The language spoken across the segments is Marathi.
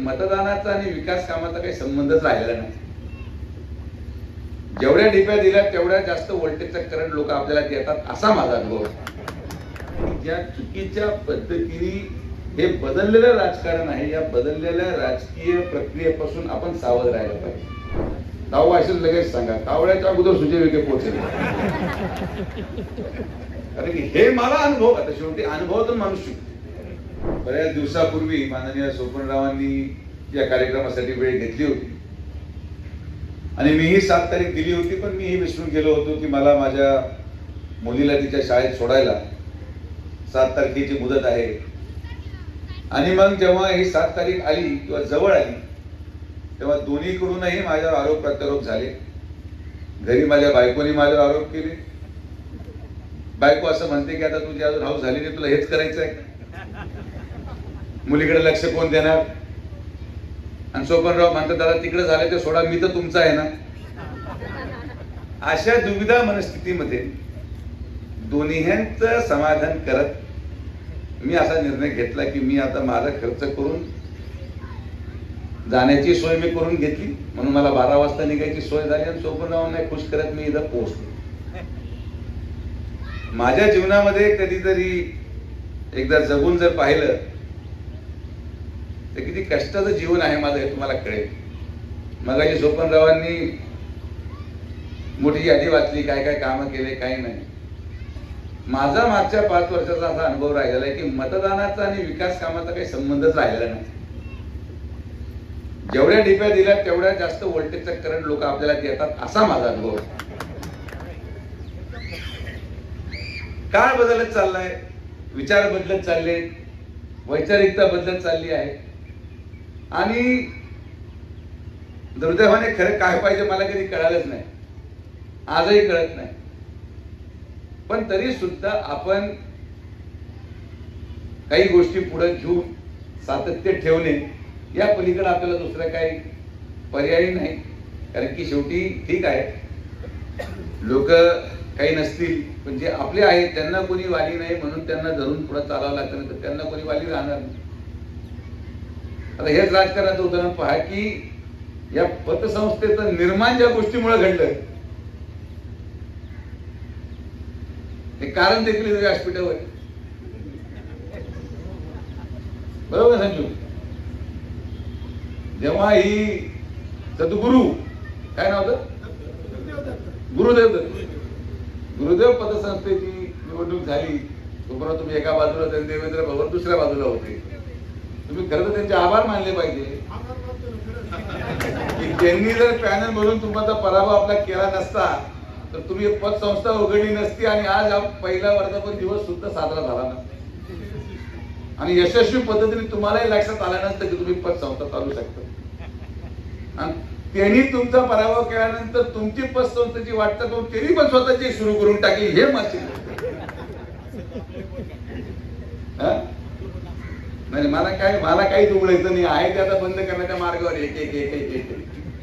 मतदानाचा आणि विकास कामाचा काही संबंधच राहिलेला नाही. जेवढ्या डिप्या दिल्या तेवढ्या जास्त व्होल्टेजचा करंट लोक आपल्याला देतात असा माझा अनुभव आहे. ज्या चुकीच्या पद्धतीने हे बदललेलं राजकारण आहे, या बदललेल्या राजकीय प्रक्रियेपासून आपण सावध राहायला पाहिजे. कावळा असेल लगेच सांगा, कावळ्याच्या अगोदर सुजय विखे पोहोचले. कारण की हे मला अनुभव, आता शेवटी अनुभवातून माणूस शिकतो. बऱ्याच दिवसापूर्वी माननीय सोपनरावांनी या कार्यक्रमासाठी वेळ घेतली होती आणि मीही 7 तारीख दिली होती, पण मीही विसरून गेलो होतो की मला माझ्या मुलीला तिच्या शाळेत सोडायला 7 तारखेची मुदत आहे. आणि मग जेव्हा ही 7 तारीख आली किंवा जवळ आली तेव्हा दोन्हीकडूनही माझ्यावर आरोप प्रत्यारोप झाले. घरी माझ्या बायकोनी माझ्यावर आरोप केले. बायको असं म्हणते की आता तुझी अजून हाऊस झाली नाही, तुला हेच करायचं आहे, मुलीकडे लक्ष कोण देणार. आणि सोपनराव म्हणतात दादा तिकडे झालं ते सोडा, मी तर तुमचा आहे ना. अशा दुविधा मनस्थितीमध्ये दोन्हींचं समाधान करत मी असा निर्णय घेतला की मी आता माझा खर्च करून जाण्याची सोय मी करून घेतली. म्हणून मला 12 वाजता निघायची सोय झाली आणि सोपनरावांना खुश करत मी इथं पोहोचलो. माझ्या जीवनामध्ये कधीतरी एकदा जगून जर पाहिलं तर किती कष्टाचं जीवन आहे माझं हे तुम्हाला कळेल. मगाशी सोपनरावांनी मोठी यादी वाचली, काय काय कामं केले काय नाही. माझा मागच्या 5 वर्षाचा असा अनुभव राहिलेला आहे की मतदानाचा आणि विकास कामाचा काही संबंधच राहिलेला नाही. जेवढ्या डिप्या दिल्या तेवढ्या जास्त व्होल्टेजचा करंट लोक आपल्याला देतात असा माझा अनुभव आहे. काळ बदलत चाललाय, विचार बदलत चालले, वैचारिकता बदलत चालली आहे. आणि दुर्दैवाने खरं काय पाहिजे मला कधी कळालंच नाही, आजही कळत नाही. पण तरी सुद्धा आपण काही गोष्टी पुढे घेऊन सातत्य ठेवणे या पलीकडे आपल्याला दुसरं काही पर्याय नाही. कारण की शेवटी ठीक आहे, लोक काही नसतील पण जे आपले आहेत त्यांना कोणी वाली नाही म्हणून त्यांना धरून पुढे चालावं लागतं, नाही तर त्यांना कोणी वाली राहणार नाही. आता हेच राजकारणाचं उदाहरण पहा की या पतसंस्थेचं निर्माण ज्या गोष्टीमुळे घडलं हे कारण देखील व्यासपीठावर आहे. बरोबर संजू, जेव्हा ही सद्गुरू काय नाव होतं, गुरुदेव पतसंस्थेची निवडणूक झाली, तोपर्यंत तुम्ही एका बाजूला तर देवेंद्र भवन दुसऱ्या बाजूला होते. तुम्ही खरं तर त्यांचे आभार मानले पाहिजे की त्यांनी जर पॅनल मधून तुमचा पराभव आपला केला नसता तर तुम्ही पतसंस्था उघडली नसती आणि आज पहिला वर्धापन दिवस सुद्धा साजरा झाला नसता आणि यशस्वी पद्धतीने तुम्हालाही लक्षात आलं नसतं की तुम्ही पतसंस्था चालू शकता. आणि त्यांनी तुमचा पराभव केल्यानंतर तुमची पतसंस्थेची वाटचाल करून त्यांनी पण स्वतःची सुरू करून टाकली. हे मासिक नाही, मला काही दुमडायचं नाही आहे ते आता बंद करण्याच्या मार्गावर एक एक एक एक एक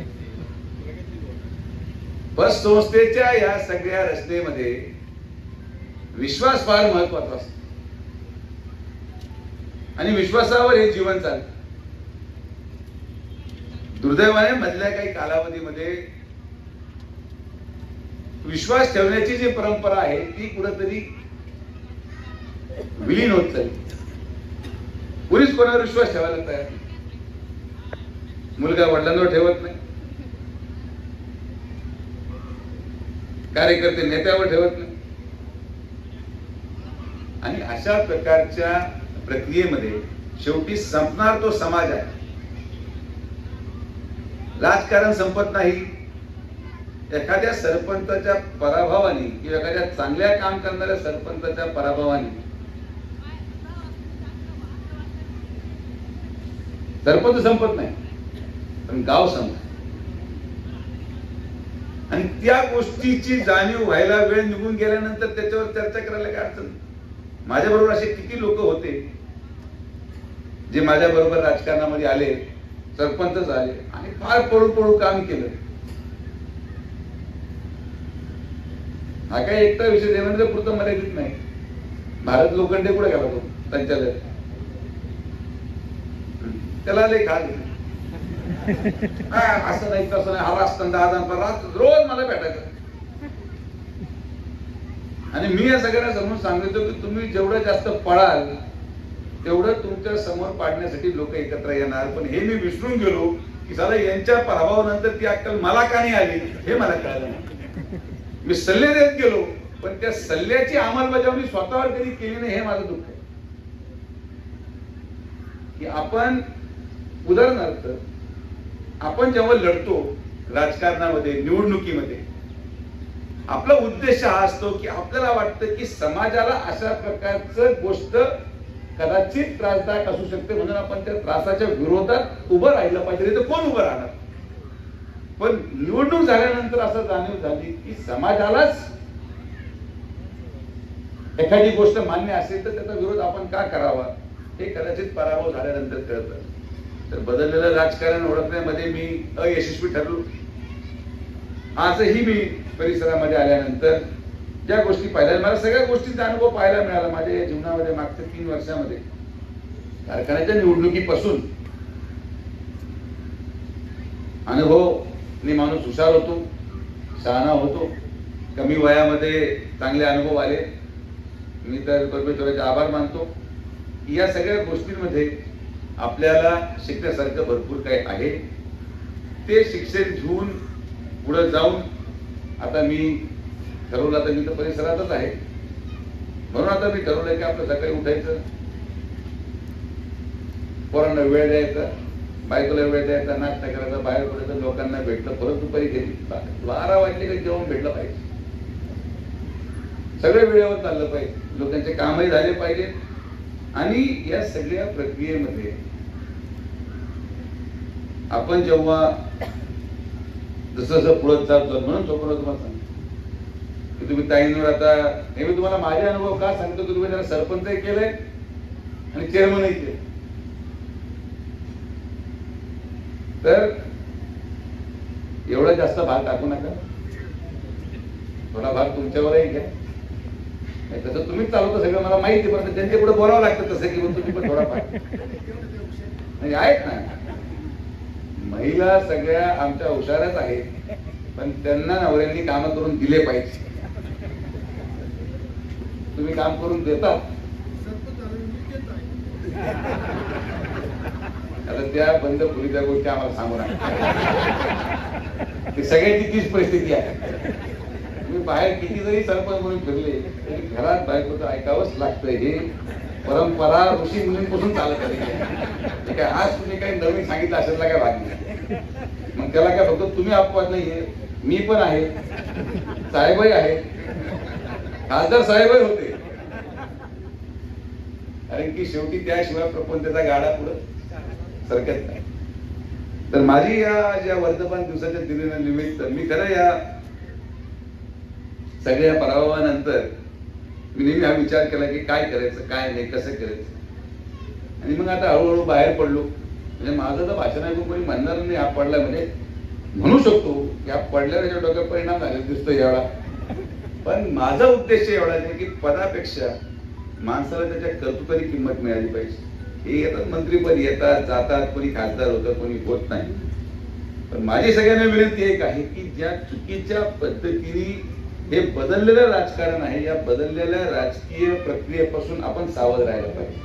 पतसंस्थेच्या या सगळ्या रचनेमध्ये विश्वास फार महत्वाचा असतो आणि विश्वासावर हे जीवन चालतं. दुर्दैवाने मधल्या काही कालावधीमध्ये विश्वास ठेवण्याची जी परंपरा आहे ती कुठेतरी विलीन होत चालली. कोणीच कोणावर विश्वास ठेवायला तयार नाही. मुलगा वडिलांवर ठेवत नाही, कार्यकर्ते नेत्यावर ठेवत नाही. आणि अशा प्रकारच्या प्रक्रियेमध्ये शेवटी संपणार तो समाज आहे. राजकारण संपत नाही. एखाद्या सरपंचाच्या पराभवाने किंवा एखाद्या चांगल्या काम करणाऱ्या सरपंचाच्या पराभवाने सरपंच संपत नाही पण गाव संपत. आणि त्या गोष्टीची जाणीव व्हायला वेळ निघून गेल्यानंतर त्याच्यावर चर्चा करायला काय अडचण. माझ्या बरोबर असे किती लोक होते जे माझ्या बरोबर राजकारणामध्ये आले, सरपंच झाले आणि फार पळू पळू काम केलं. हा काही एकटा विषय देवेंद्र पुरतं मर्यादित नाही. भारत लोखंडे पुढे गेला तो संचालक, त्याला लेख असं नाही तसं नाही, हा असताना 10 रोज मला भेटायचं. आणि मी या सगळ्यांना समजून सांगितलं की तुम्ही जेवढं जास्त पळाल तेवढं तुमच्या समोर पाडण्यासाठी लोक एकत्र येणार. पण हे मी विसरून गेलो की साला यांच्या पराभवानंतर ती अक्कल मला का नाही आली हे मला कळलं नाही. मी सल्ले देत गेलो पण त्या सल्ल्याची अंमलबजावणी स्वतःवर कधी केली नाही, हे माझं दुःख आहे. की आपण उदाहरणार्थ आपण जेव्हा लढतो राजकारणामध्ये, निवडणुकीमध्ये, आपला उद्देश हा असतो की आपल्याला वाटतं की समाजाला अशा प्रकारचं गोष्ट कदाचित त्रासदायक असू शकते म्हणून आपण त्या त्रासाच्या विरोधात उभं राहिलं पाहिजे. तर कोण उभं राहणार? पण निवडणूक झाल्यानंतर असं जाणीव झाली की समाजालाच एखादी गोष्ट मान्य असेल तर त्याचा विरोध आपण का करावा हे कदाचित पराभव झाल्यानंतर कळतं. तर बदललेलं राजकारण ओळखण्यामध्ये मी अयशस्वी ठरलो. आजही मी परिसरामध्ये आल्यानंतर ज्या गोष्टी पाहिल्या, मला सगळ्या गोष्टींचा अनुभव पाहायला मिळाला माझ्या या जीवनामध्ये. मागच्या 3 वर्षामध्ये कारखान्याच्या निवडणुकीपासून अनुभवनी माणूस हुशार होतो, शहाणा होतो. कमी वयामध्ये चांगले अनुभव आले. मी तर परमेश्वराचे आभार मानतो. या सगळ्या गोष्टींमध्ये आपल्याला शिकण्यासारखं भरपूर काही आहे. ते शिक्षण घेऊन पुढे जाऊन आता मी ठरवलं, आता मी तर परिसरातच आहे म्हणून आता मी ठरवलंय की आपलं सकाळी उठायचं, पोरांना वेळ द्यायचा, बायकोला वेळ द्यायचा, नाश्ता करायचा, बाहेर पडायचं, लोकांना भेटलं, परत दुपारी घरी 12 वाजले का जेवण भेटलं पाहिजे. सगळं वेळेवर चाललं पाहिजे, लोकांचे कामही झाले पाहिजे. आणि या सगळ्या प्रक्रियेमध्ये आपण जेव्हा जसं जसं पुढे जातो म्हणून स्वप्न तुम्हाला सांगतो की तुम्ही ताईंवर आता हे मी तुम्हाला माझे अनुभव का सांगतो की तुम्ही त्याला सरपंचही केलंय आणि चेअरमनही केलं. तर एवढा जास्त भाग टाकू नका, थोडा भाग तुमच्यावरही घ्या. तसं तुम्हीच चालवता सगळं मला माहिती, पण त्यांच्या पुढे बोलावं लागतं तसं की तुम्ही पण थोडा भाग म्हणजे आहेत ना. महिला सगळ्या आमच्या हुशारच आहेत पण त्यांना नवऱ्यांनी काम करून दिले पाहिजे. तुम्ही काम करून देतात आता त्या बंद खोलीच्या गोष्टी आम्हाला सांगू नका. सगळ्यांची तीच परिस्थिती आहे. तुम्ही बाहेर किती जरी सरपंच म्हणून फिरले तरी घरात बायकोचं ऐकावंच लागतंय. हे परंपरा ऋषी मुलींपासून चालत आली. काय आज तुम्ही काही नवीन सांगितलं असेल काय भाग नाही. मग त्याला काय फक्त तुम्ही अपवाद नाहीये, मी पण आहे, साहेबही आहे, खासदार साहेबही होते. कारण की शेवटी त्याशिवाय प्रपंचाचा गाडा पुढे सरकत नाही. तर माझी या ज्या वर्धमान दिवसाच्या दिनानिमित्त मी खरं या सगळ्या पराभवानंतर मी नेहमी हा विचार केला की काय करायचं, काय नाही, कसं करायचं. आणि मग आता हळूहळू बाहेर पडलो. म्हणजे माझं तर भाषण ऐकून कोणी म्हणणार नाही हा पडला, म्हणजे म्हणू शकतो की हा पडल्यावर याच्या डोक्यात परिणाम झालेला दिसतोय एवढा. पण माझा उद्देश एवढा आहे की पदापेक्षा माणसाला त्याच्या कर्तृत्वाची किंमत मिळाली पाहिजे. हे येतात मंत्रीपद येतात जातात, कोणी खासदार होतं कोणी होत नाही. पण माझी सगळ्यांना विनंती एक आहे की ज्या चुकीच्या पद्धतीने हे बदललेलं राजकारण आहे, या बदललेल्या राजकीय प्रक्रियेपासून आपण सावध राहायला पाहिजे.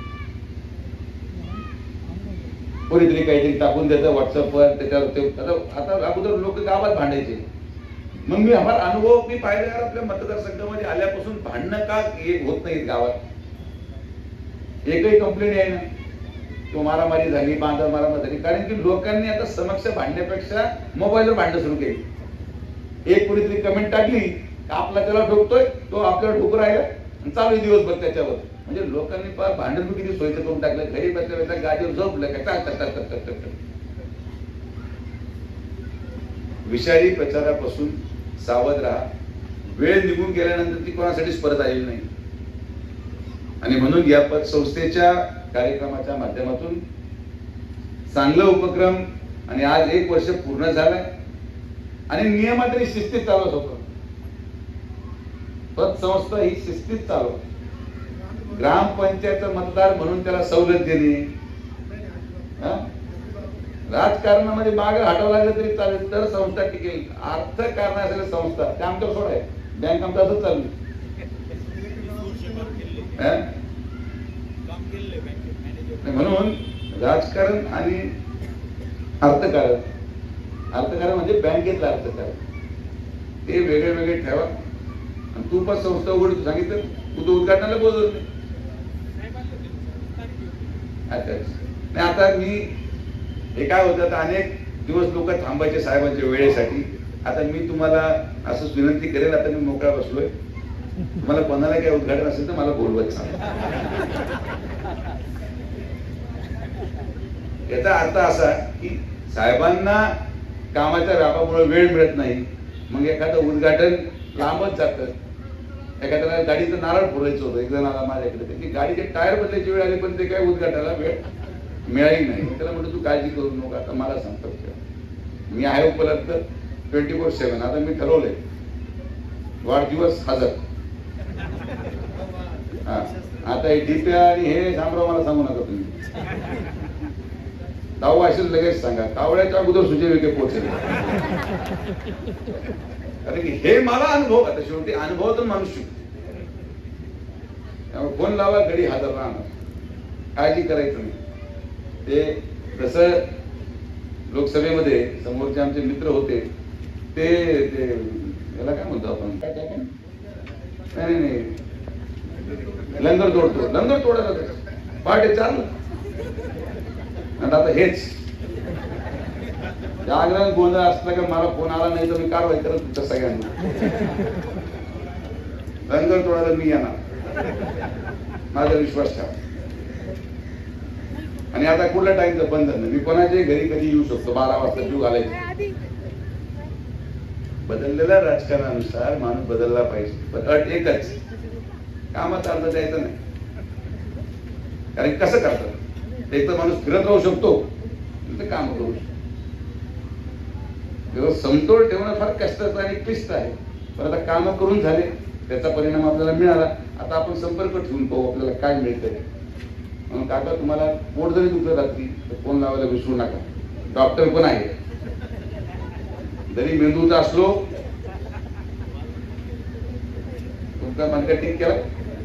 कोणीतरी काहीतरी टाकून देतं व्हॉट्सअपवर, त्याच्यावर आता अगोदर लोक गावात भांडायचे. मग मी हा अनुभव मी पाहिला यार आपल्या मतदारसंघामध्ये आल्यापासून भांडणं का होत नाहीत गावात. एकही कंप्लेंट आहे ना किंवा मारामारी झाली, बांधा मारामारी झाली. कारण की लोकांनी आता समक्ष भांडण्यापेक्षा मोबाईलवर भांडणं सुरू केली. एक कोणीतरी कमेंट टाकली आपला त्याला ठोकतोय, तो आपल्याला ठोकू राहिला आणि चालू दिवसभर त्याच्यावर. म्हणजे लोकांनी भांडण किती सोयीचं करून टाकलं. घरी बसल्या बसल्या गाडीवर झोपलं का विषारी प्रचारापासून सावध राहा. वेळ निघून गेल्यानंतर ती कोणासाठीच परत आलेली नाही. आणि म्हणून या पतसंस्थेच्या कार्यक्रमाच्या माध्यमातून चांगला उपक्रम आणि आज 1 वर्ष पूर्ण झालंय आणि नियमात आणि शिस्तीत चालवत होतो. पतसंस्था ही शिस्तीत चालवत. ग्रामपंचायत मतदार म्हणून त्याला सवलत देणे, राजकारणामध्ये मागे हटावं लागलं तरी चालेल, तर संस्था टिकेल. अर्थकारण असलेल्या संस्था त्या आमच्यावर सोडाय, बँक आमचं असंच चालू. म्हणून राजकारण आणि अर्थकारण, अर्थकारण म्हणजे बँकेतलं अर्थकारण, ते वेगळे वेगळे ठेवा. आणि तू पण संस्था उघड सांगितलं, तू तो उद्घाटनाला बोलवलं नाही. अच्छा, आता मी हे काय होतं, आता अनेक दिवस लोक थांबायचे साहेबांच्या वेळेसाठी. आता मी तुम्हाला असं विनंती करेल, आता मी मोकळा बसलोय, तुम्हाला कोणाला काही उद्घाटन असेल तर मला बोलवत सांगा. याचा अर्थ असा की साहेबांना कामाच्या व्यापामुळे वेळ मिळत नाही, मग एखादं उद्घाटन लांबच जातं. एखाद्याला गाडीचं नारळ फोडायचं होतं, एक जण आला माझ्याकडे, त्याची गाडीचे टायर बदलायची वेळ आली, पण ते काय उद्घाटनाला वेळ मिळाली नाही. त्याला म्हटलं तू काळजी करू नको, आता मला संपर्क कर, मी आहे उपलब्ध 24/7. आता मी ठरवलंय वाढदिवस हजर. हा, आता हे डीपी आणि हे शामराव मला सांगू नका तुम्ही, दाऊ असेल लगेच सांगा, कावळ्याच्या अगोदर सुजय विखे पोहोचले. कारण की हे मला अनुभव, आता शेवटी अनुभवातून माणूस शिकतो. त्यामुळे फोन लावा, घडी हजर राहणार, काळजी करायचं नाही. ते तसं लोकसभेमध्ये समोरचे आमचे मित्र होते, ते याला काय म्हणतो आपण, नाही नाही लंगर तोडतो, लंगर तोडायला पहाटे चालू. आणि आता हेच जागरण गोंधळ असला का मला फोन आला नाही तर मी कारवाई करत होतो सगळ्यांना. लंगर तोडायला मी येणार, माझा विश्वास ठेवा. आणि आता कुठल्या टाइमचं बंधन नाही, मी कोणाच्याही घरी कधी येऊ शकतो, 12 वाजता जीव घालायचं. बदललेल्या राजकारणानुसार माणूस बदलला पाहिजे, पण अट एकच, कामाचा अर्थ द्यायचा नाही. कारण कसं करतात, एक तर माणूस फिरत राहू शकतो, काम करू शकतो. समतोल ठेवणं फार कष्टाचं आणि क्लिष्ट आहे. पण आता काम करून झाले, त्याचा परिणाम आपल्याला मिळाला. आता आपण संपर्क ठेवून पाहू आपल्याला काय मिळतंय. म्हणून काका, तुम्हाला पोट जरी दुखलं रात्री तर फोन लावायला विसरू नका. डॉक्टर पण आहे, जरी मेंदूचा असलो तुमचा मनका ठीक केला.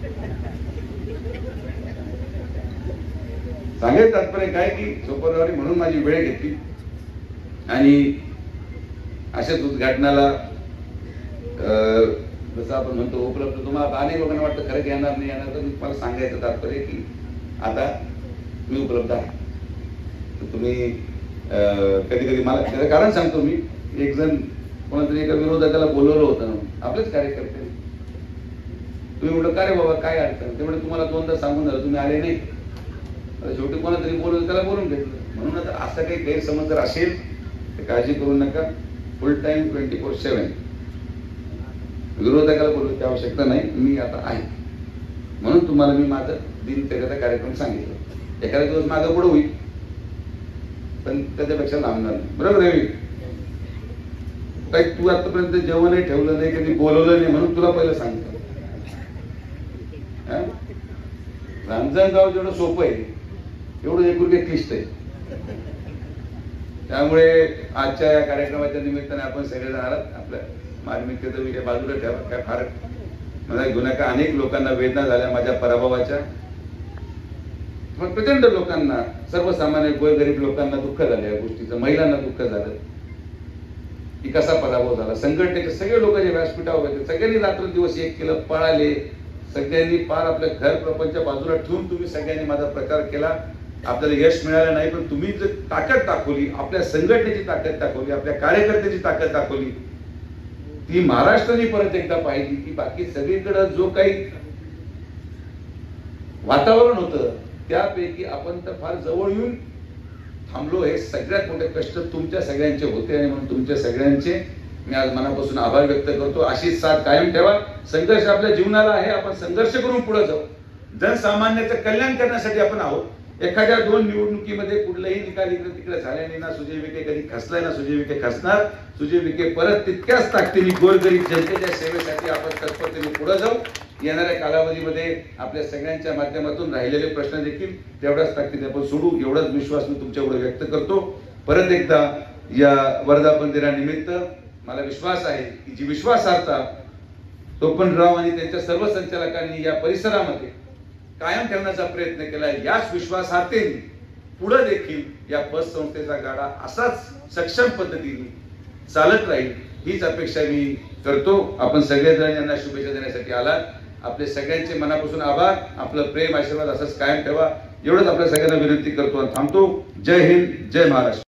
सांगायचं तात्पर्य काय की सोपरवारी म्हणून माझी वेळ घेतली आणि अशाच उद्घाटनाला जसं आपण म्हणतो उपलब्ध. तुम्हाला अनेक लोकांना वाटतं खरं येणार नाही येणार, तर मी तुम्हाला सांगायचं तात्पर्य की आता मी उपलब्ध आहे. तर तुम्ही कधी कधी मला त्याचं कारण सांगतो. मी एक जण कोणातरी एका विरोधकाला बोलवलं होतं, आपलेच कार्यकर्ते. तुम्ही म्हटलं का रे बाबा काय अडचण, ते म्हणजे तुम्हाला 2दा सांगून झालं तुम्ही आले नाही. शेवटी कोणातरी बोलवलं, त्याला बोलून घेतलं. म्हणून आता असं काही गैरसमज जर असेल तर काळजी करू नका. फुल टाइम 24/7 विरोधकाला बोलवण्याची आवश्यकता नाही, मी आता आहे. म्हणून तुम्हाला मी माझं दिनचर्याचा कार्यक्रम सांगितलं. एखादा दिवस मागं पुढे होईल, पण त्याच्यापेक्षा लांबणार नाही. बरोबर आहे. काही तू आतापर्यंत जेवणही ठेवलं नाही, कधी बोलवलं नाही, म्हणून तुला पहिलं सांगितलं. रांजणगाव जेवढं सोपं आहे एवढं एकूण क्लिष्ट आहे. त्यामुळे आजच्या या कार्यक्रमाच्या निमित्ताने आपण सगळेजण आलात. आपल्या मार्मिकतेचा विषय बाजूला ठेवा, काय फार मला घेऊ नका. अनेक लोकांना वेदना झाल्या माझ्या पराभवाच्या, पण प्रचंड लोकांना, सर्वसामान्य गोरगरीब लोकांना दुःख झालं या गोष्टीचं. महिलांना दुःख झालं की कसा पराभव झाला. संघटनेचे सगळे लोक जे व्यासपीठावर होते, सगळ्यांनी रात्रंदिवस एक केलं, पळाले. सगळ्यांनी पार आपलं घर प्रपंच बाजूला ठेवून तुम्ही सगळ्यांनी माझा प्रचार केला. आपल्याला यश मिळालं नाही, पण तुम्ही जर ताकद दाखवली, आपल्या संघटनेची ताकद दाखवली, आपल्या कार्यकर्त्याची ताकद दाखवली, ती महाराष्ट्राने परत एकदा पाहिली की बाकी सगळीकडे जो काही वातावरण होतं त्यापैकी आपण तर फार जवळ येऊन थांबलो. हे सगळ्यात मोठे कष्ट तुमच्या सगळ्यांचे होते आणि म्हणून तुमच्या सगळ्यांचे मी आज मनापासून आभार व्यक्त करतो. अशीच साथ कायम ठेवा. संघर्ष आपल्या जीवनाला आहे, आपण संघर्ष करून पुढे जाऊ. जनसामान्याचं कल्याण करण्यासाठी आपण आहोत. एखाद्या 2 निवडणुकीमध्ये कुठलाही निकाल इकडे तिकडे झाल्याने ना सुजय विखे कधी खसलाय ना सुजय विखे खसणार. सुजय विखे परत तितक्याच ताकदीने गोरगरीब जनतेच्या सेवेसाठी आपण तत्परतेने पुढे जाऊ. येणाऱ्या कालावधीमध्ये आपल्या सगळ्यांच्या माध्यमातून राहिलेले प्रश्न देखील तेवढ्याच ताकदीने आपण सोडू, एवढाच विश्वास मी तुमच्याकडे व्यक्त करतो. परत एकदा या वर्धापन दिनानिमित्त मला विश्वास आहे की जी विश्वासार्हता सोपनराव आणि त्यांच्या सर्व संचालकांनी या परिसरामध्ये कायम ठेवण्याचा प्रयत्न केला, याच विश्वासार्हतेने पुढे देखील या पत संस्थेचा गाडा असाच सक्षम पद्धतीने चालत राहील हीच अपेक्षा मी करतो. आपण सगळेजण यांना शुभेच्छा देण्यासाठी आलात. आपले सगळ्यांचे मनापासून आभार. आपलं प्रेम आशीर्वाद असंच कायम ठेवा एवढंच आपल्या सगळ्यांना विनंती करतो आणि थांबतो. जय हिंद, जय महाराष्ट्र.